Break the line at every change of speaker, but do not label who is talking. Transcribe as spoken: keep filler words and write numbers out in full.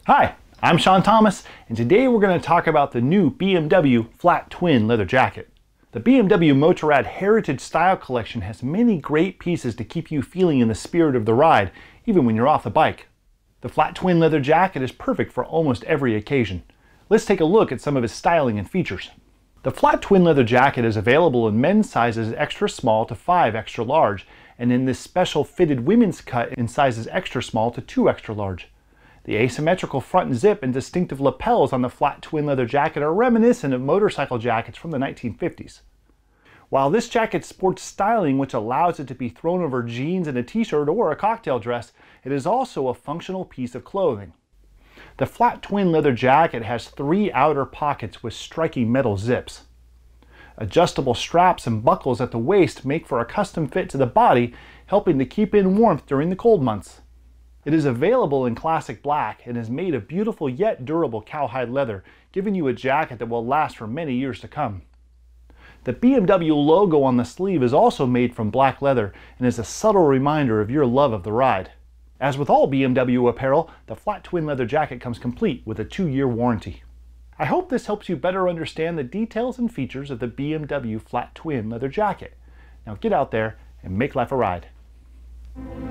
Hi, I'm Sean Thomas, and today we're going to talk about the new B M W FlatTwin leather jacket. The B M W Motorrad Heritage Style Collection has many great pieces to keep you feeling in the spirit of the ride, even when you're off the bike. The FlatTwin leather jacket is perfect for almost every occasion. Let's take a look at some of its styling and features. The FlatTwin leather jacket is available in men's sizes extra small to five extra large, and in this special fitted women's cut in sizes extra small to two extra large. The asymmetrical front zip and distinctive lapels on the FlatTwin leather jacket are reminiscent of motorcycle jackets from the nineteen fifties. While this jacket sports styling which allows it to be thrown over jeans and a t-shirt or a cocktail dress, it is also a functional piece of clothing. The FlatTwin leather jacket has three outer pockets with striking metal zips. Adjustable straps and buckles at the waist make for a custom fit to the body, helping to keep in warmth during the cold months. It is available in classic black and is made of beautiful yet durable cowhide leather, giving you a jacket that will last for many years to come. The B M W logo on the sleeve is also made from black leather and is a subtle reminder of your love of the ride. As with all B M W apparel, the FlatTwin leather jacket comes complete with a two-year warranty. I hope this helps you better understand the details and features of the B M W FlatTwin leather jacket. Now get out there and make life a ride.